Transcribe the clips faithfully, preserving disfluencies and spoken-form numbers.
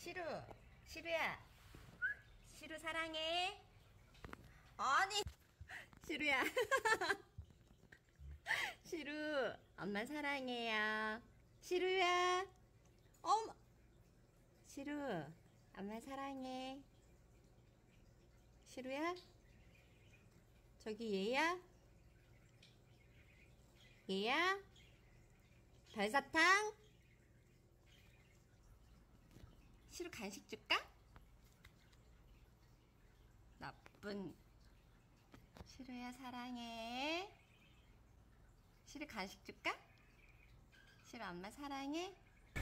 시루, 시루야, 시루 사랑해. 아니, 시루야. 시루, 엄마 사랑해요. 시루야, 엄마. 시루, 엄마 사랑해. 시루야, 저기 얘야, 얘야, 별사탕. 시루 간식 줄까? 나쁜 시루야 사랑해. 시루 간식 줄까? 시루 엄마 사랑해.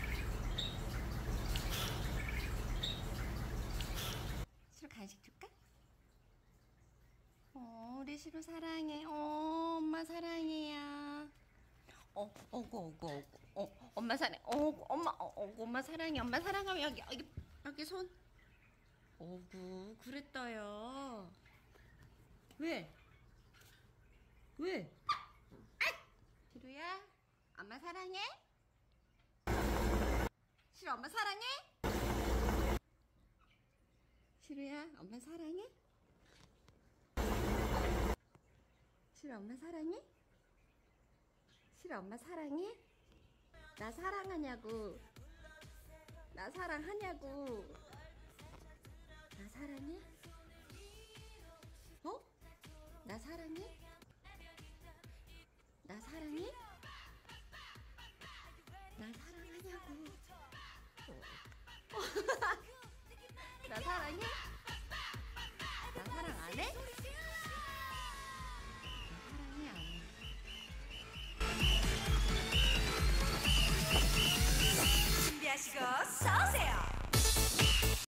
시루 간식 줄까? 어, 우리 시루 사랑해. 어, 엄마 사랑해요. 어, 어구, 어구, 어구. 어, 엄마 사랑해. 어구, 엄마, 어, 어구, 엄마 사랑해. 엄마 사랑하면 여기, 여기, 여기 손. 어구, 그랬어요. 왜? 왜? 시루야, 엄마 사랑해? 시루 엄마 사랑해? 시루야, 엄마 사랑해? 시루 엄마 사랑해? 시루 엄마 사랑해? 나 사랑하냐고. 나 사랑하냐고. 나 사랑해? 어? 나 사랑해? 나 사랑해? 나 사랑하냐고. 나 사랑해? 나 사랑 안 해? 사랑해 안 해? 준비하시고 서세요.